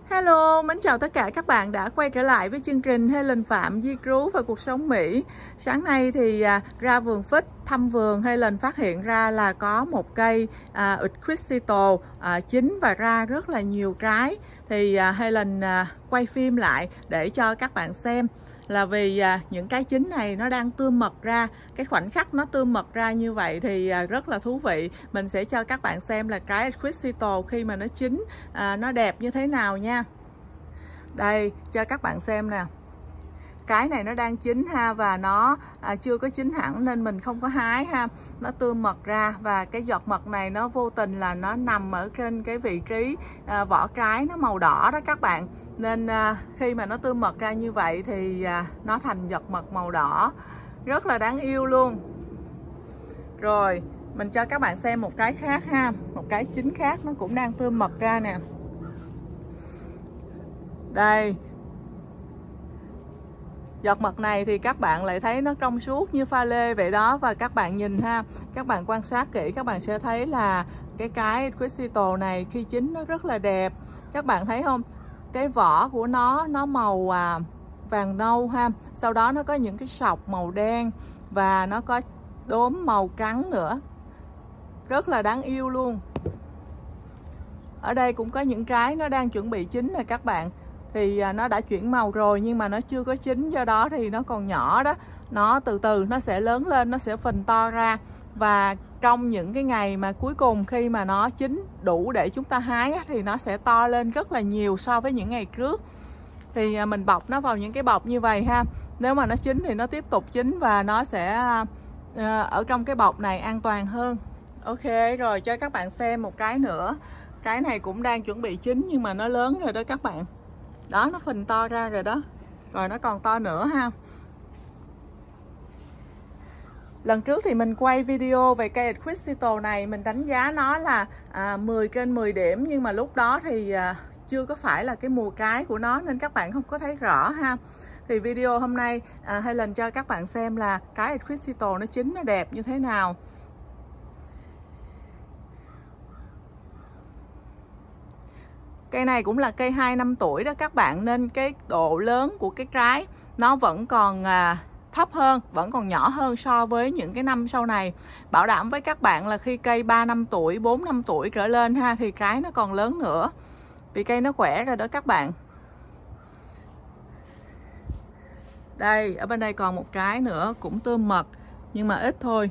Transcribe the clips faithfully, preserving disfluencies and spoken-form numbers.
Hello, mến chào tất cả các bạn đã quay trở lại với chương trình Helen Phạm di trú và cuộc sống Mỹ. Sáng nay thì à, ra vườn Phích thăm vườn, Helen phát hiện ra là có một cây à, Equisito à, chín và ra rất là nhiều trái. Thì à, Helen à, quay phim lại để cho các bạn xem, là vì à, những cái chín này nó đang tươm mật ra. Cái khoảnh khắc nó tươm mật ra như vậy thì à, rất là thú vị. Mình sẽ cho các bạn xem là trái Equisito khi mà nó chín à, nó đẹp như thế nào nha. Đây cho các bạn xem nè, cái này nó đang chín ha, và nó à, chưa có chín hẳn nên mình không có hái ha. Nó tươm mật ra và cái giọt mật này nó vô tình là nó nằm ở trên cái vị trí à, vỏ trái nó màu đỏ đó các bạn. Nên à, khi mà nó tươm mật ra như vậy thì à, nó thành giọt mật màu đỏ, rất là đáng yêu luôn. Rồi mình cho các bạn xem một cái khác ha, một cái chín khác nó cũng đang tươm mật ra nè. Đây, giọt mật này thì các bạn lại thấy nó trong suốt như pha lê vậy đó. Và các bạn nhìn ha, các bạn quan sát kỹ các bạn sẽ thấy là cái cái Equisito này khi chín nó rất là đẹp. Các bạn thấy không? Cái vỏ của nó nó màu à, vàng nâu ha. Sau đó nó có những cái sọc màu đen và nó có đốm màu trắng nữa. Rất là đáng yêu luôn. Ở đây cũng có những trái nó đang chuẩn bị chín rồi các bạn. Thì nó đã chuyển màu rồi nhưng mà nó chưa có chín, do đó thì nó còn nhỏ đó. Nó từ từ nó sẽ lớn lên, nó sẽ phình to ra. Và trong những cái ngày mà cuối cùng khi mà nó chín đủ để chúng ta hái thì nó sẽ to lên rất là nhiều so với những ngày trước. Thì mình bọc nó vào những cái bọc như vậy ha. Nếu mà nó chín thì nó tiếp tục chín và nó sẽ ở trong cái bọc này an toàn hơn. Ok, rồi cho các bạn xem một cái nữa. Cái này cũng đang chuẩn bị chín nhưng mà nó lớn rồi đó các bạn. Đó, nó phình to ra rồi đó. Rồi nó còn to nữa ha. Lần trước thì mình quay video về cây Equisito này, mình đánh giá nó là à, mười trên mười điểm. Nhưng mà lúc đó thì à, chưa có phải là cái mùa trái của nó nên các bạn không có thấy rõ ha. Thì video hôm nay à, Helen cho các bạn xem là trái Equisito nó chín nó đẹp như thế nào. Cây này cũng là cây hai năm tuổi đó các bạn, nên cái độ lớn của cái trái nó vẫn còn à, thấp hơn, vẫn còn nhỏ hơn so với những cái năm sau này. Bảo đảm với các bạn là khi cây ba năm tuổi, bốn năm tuổi trở lên ha thì trái nó còn lớn nữa. Vì cây nó khỏe rồi đó các bạn. Đây, ở bên đây còn một trái nữa cũng tươm mật nhưng mà ít thôi.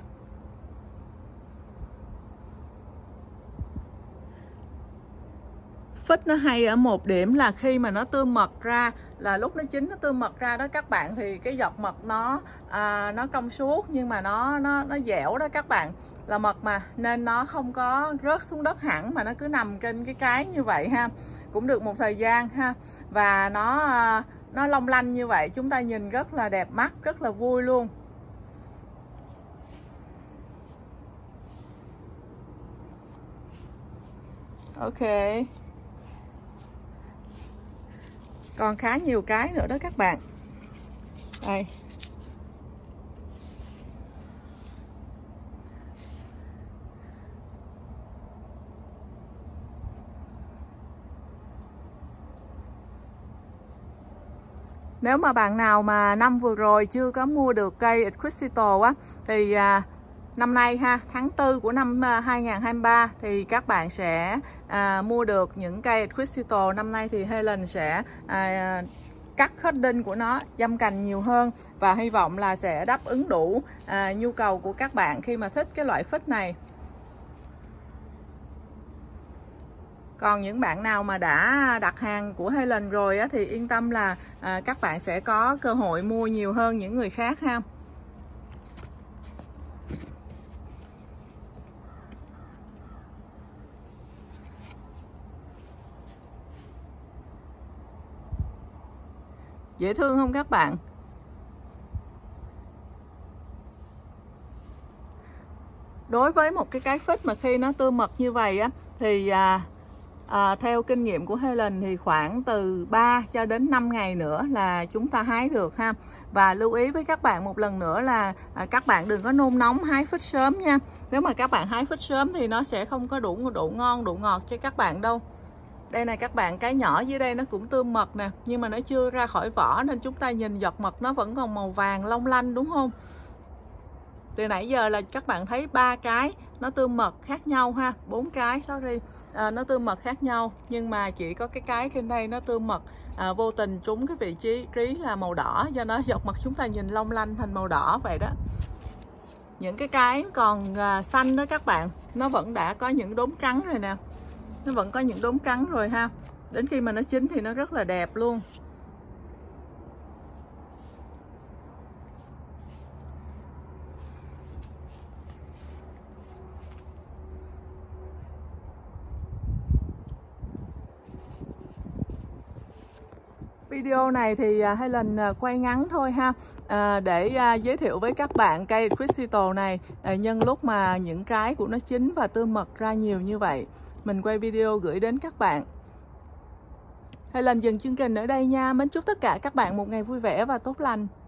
Phích nó hay ở một điểm là khi mà nó tươm mật ra, là lúc nó chín nó tươm mật ra đó các bạn, thì cái giọt mật nó à, nó trong suốt nhưng mà nó nó nó dẻo đó các bạn, là mật mà nên nó không có rớt xuống đất hẳn mà nó cứ nằm trên cái trái như vậy ha. Cũng được một thời gian ha, và nó à, nó long lanh như vậy, chúng ta nhìn rất là đẹp mắt, rất là vui luôn. Ok, còn khá nhiều cái nữa đó các bạn. Đây, nếu mà bạn nào mà năm vừa rồi chưa có mua được cây Equisito á thì à, năm nay ha, tháng tư của năm hai nghìn không trăm hai mươi ba thì các bạn sẽ à, mua được những cây Equisito. Năm nay thì Helen sẽ à, cắt hết đinh của nó, dăm cành nhiều hơn, và hy vọng là sẽ đáp ứng đủ à, nhu cầu của các bạn khi mà thích cái loại phích này. Còn những bạn nào mà đã đặt hàng của Helen rồi á, thì yên tâm là à, các bạn sẽ có cơ hội mua nhiều hơn những người khác ha. Dễ thương không các bạn? Đối với một cái cái phích mà khi nó tươm mật như vậy á thì à, à, theo kinh nghiệm của Helen thì khoảng từ ba cho đến năm ngày nữa là chúng ta hái được ha. Và lưu ý với các bạn một lần nữa là à, các bạn đừng có nôn nóng hái phích sớm nha. Nếu mà các bạn hái phích sớm thì nó sẽ không có đủ độ ngon, độ ngọt cho các bạn đâu. Đây này các bạn, cái nhỏ dưới đây nó cũng tươm mật nè, nhưng mà nó chưa ra khỏi vỏ nên chúng ta nhìn giọt mật nó vẫn còn màu vàng long lanh đúng không? Từ nãy giờ là các bạn thấy ba cái nó tươm mật khác nhau ha, bốn cái sorry à, nó tươm mật khác nhau, nhưng mà chỉ có cái cái trên đây nó tươm mật à, vô tình trúng cái vị trí trí là màu đỏ, do đó giọt mật chúng ta nhìn long lanh thành màu đỏ vậy đó. Những cái cái còn à, xanh đó các bạn, nó vẫn đã có những đốm trắng rồi nè, nó vẫn có những đốm trắng rồi ha, đến khi mà nó chín thì nó rất là đẹp luôn. Video này thì Helen quay ngắn thôi ha, à, để à, giới thiệu với các bạn cây Crystal này à, nhân lúc mà những trái của nó chín và tươm mật ra nhiều như vậy, mình quay video gửi đến các bạn. Helen dừng chương trình ở đây nha. Mến chúc tất cả các bạn một ngày vui vẻ và tốt lành.